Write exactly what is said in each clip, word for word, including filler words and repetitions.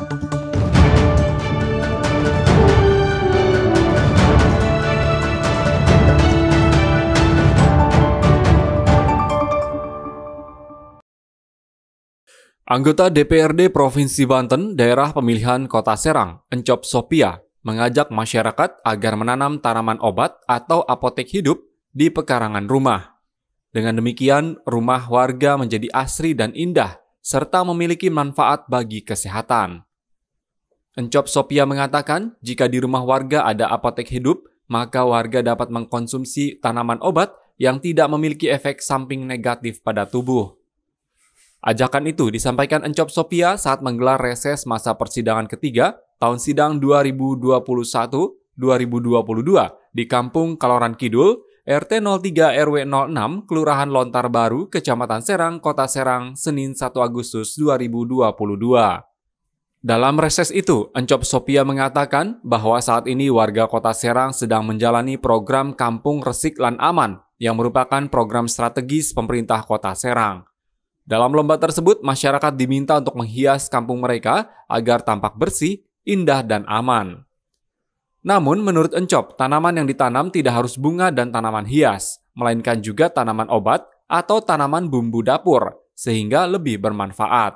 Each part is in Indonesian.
Anggota D P R D Provinsi Banten, daerah pemilihan Kota Serang, Encop Sophia, mengajak masyarakat agar menanam tanaman obat atau apotek hidup di pekarangan rumah. Dengan demikian, rumah warga menjadi asri dan indah, serta memiliki manfaat bagi kesehatan. Encop Sophia mengatakan, jika di rumah warga ada apotek hidup, maka warga dapat mengkonsumsi tanaman obat yang tidak memiliki efek samping negatif pada tubuh. Ajakan itu disampaikan Encop Sophia saat menggelar reses masa persidangan ketiga tahun sidang dua ribu dua puluh satu dua ribu dua puluh dua di Kampung Kaloran Kidul, R T nol tiga R W nol enam, Kelurahan Lontar Baru, Kecamatan Serang, Kota Serang, Senin satu Agustus dua ribu dua puluh dua. Dalam reses itu, Encop Sophia mengatakan bahwa saat ini warga Kota Serang sedang menjalani program Kampung Resik Lan Aman yang merupakan program strategis pemerintah Kota Serang. Dalam lomba tersebut, masyarakat diminta untuk menghias kampung mereka agar tampak bersih, indah, dan aman. Namun, menurut Encop, tanaman yang ditanam tidak harus bunga dan tanaman hias, melainkan juga tanaman obat atau tanaman bumbu dapur, sehingga lebih bermanfaat.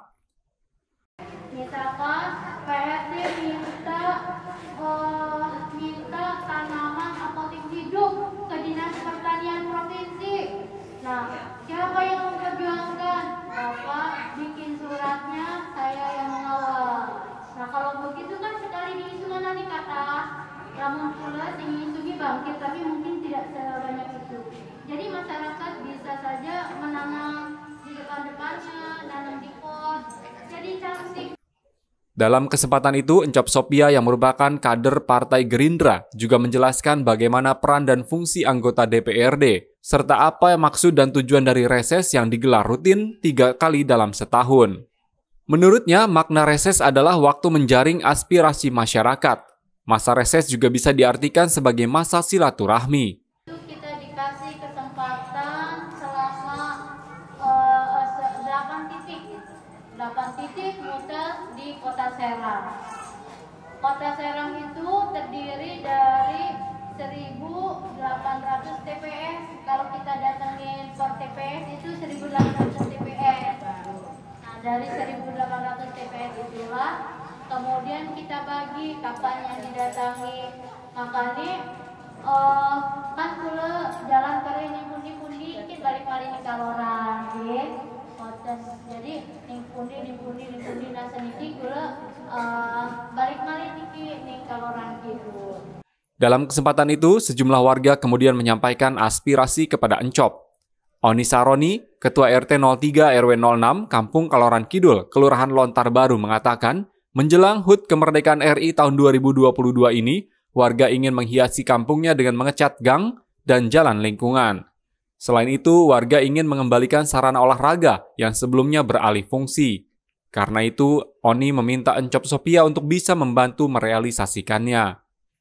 Misalkan P R D minta, uh, minta tanaman apotek hidup ke Dinas Pertanian Provinsi. Nah, siapa yang memperjuangkan? Bapak bikin suratnya, saya yang mengawal. Nah, kalau begitu kan sekali diisukan nanti kata namun pula tinggi-tinggi bangkit, tapi mungkin tidak sebanyak itu. Jadi masyarakat bisa saja menanam di depan-depannya, nanam di pos, jadi cantik. Dalam kesempatan itu, Encop Sophia yang merupakan kader Partai Gerindra juga menjelaskan bagaimana peran dan fungsi anggota D P R D, serta apa maksud dan tujuan dari reses yang digelar rutin tiga kali dalam setahun. Menurutnya, makna reses adalah waktu menjaring aspirasi masyarakat. Masa reses juga bisa diartikan sebagai masa silaturahmi. Kita dikasih kesempatan selama uh, delapan titik, delapan titik muter di Kota Serang. Kota Serang itu terdiri dari seribu delapan ratus T P S. Kalau kita datangin per T P S itu seribu delapan ratus T P S. Nah, dari seribu delapan ratus T P S itulah kemudian kita bagi kapan yang didatangi. Makanya uh, kan pula jalan kare ini pundi-pundi kita balik balik di Kaloran, gitu. Jadi ning pundi ning pundi ning pundi nasa niki pula uh, balik balik niki ning Kaloran gitu. Dalam kesempatan itu, sejumlah warga kemudian menyampaikan aspirasi kepada Encop. Oni Saroni, Ketua R T nol tiga R W nol enam, Kampung Kaloran Kidul, Kelurahan Lontar Baru mengatakan, menjelang H U T Kemerdekaan R I tahun dua ribu dua puluh dua ini, warga ingin menghiasi kampungnya dengan mengecat gang dan jalan lingkungan. Selain itu, warga ingin mengembalikan sarana olahraga yang sebelumnya beralih fungsi. Karena itu, Oni meminta Encop Sophia untuk bisa membantu merealisasikannya.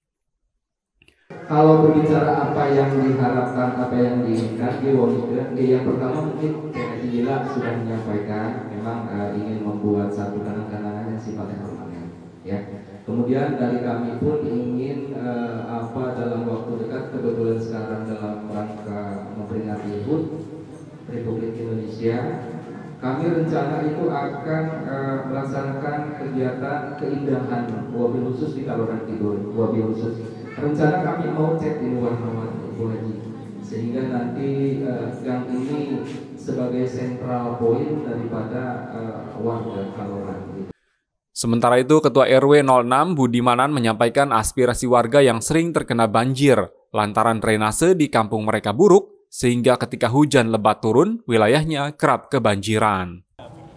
Kalau berbicara apa yang diharapkan, apa yang diinginkan, yang pertama mungkin T Gila sudah menyampaikan memang uh, ingin membuat satu kenang-kenangan yang sifatnya permanen. Ya. Kemudian dari kami pun ingin uh, apa dalam waktu dekat, kebetulan sekarang dalam rangka memperingati H U T Republik Indonesia, kami rencana itu akan uh, melaksanakan kegiatan keindahan wabil khusus di Kaloran Kidul, wabil khusus. Rencana kami mau cat ini warna-warni Bu Haji, sehingga nanti uh, gang ini sebagai sentral poin daripada uh, warga Kaloran. Sementara itu, Ketua R W nol enam Budimanan menyampaikan aspirasi warga yang sering terkena banjir lantaran drainase di kampung mereka buruk, sehingga ketika hujan lebat turun, wilayahnya kerap kebanjiran.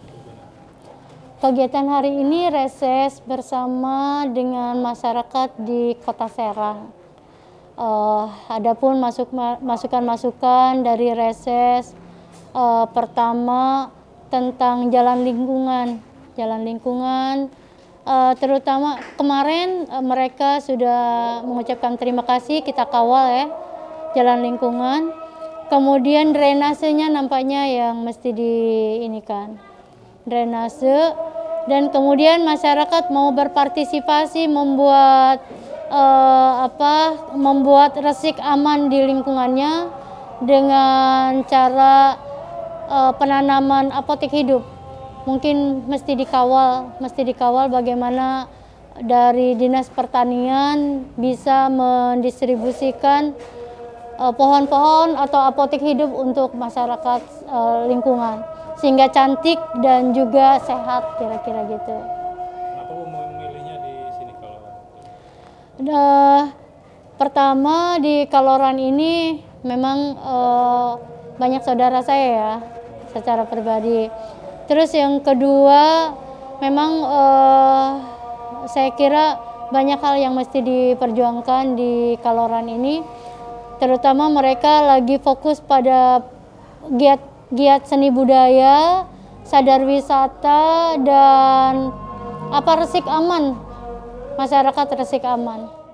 Kegiatan hari ini reses bersama dengan masyarakat di Kota Serang. Uh, adapun masuk masukan-masukan dari reses uh, pertama tentang jalan lingkungan. Jalan lingkungan, uh, terutama kemarin uh, mereka sudah mengucapkan terima kasih, kita kawal ya, jalan lingkungan. Kemudian drainasenya nampaknya yang mesti diinikan. Drainase dan kemudian masyarakat mau berpartisipasi membuat eh, apa membuat resik aman di lingkungannya dengan cara eh, penanaman apotek hidup. Mungkin mesti dikawal, mesti dikawal bagaimana dari Dinas Pertanian bisa mendistribusikan uh, pohon-pohon atau apotek hidup untuk masyarakat uh, lingkungan sehingga cantik dan juga sehat, kira-kira gitu. Kenapa memilihnya di sini kalau? Uh, pertama di Kaloran ini memang uh, banyak saudara saya ya secara pribadi. Terus yang kedua, memang eh, saya kira banyak hal yang mesti diperjuangkan di Kaloran ini, terutama mereka lagi fokus pada giat giat seni budaya, sadar wisata, dan apa resik aman, masyarakat resik aman.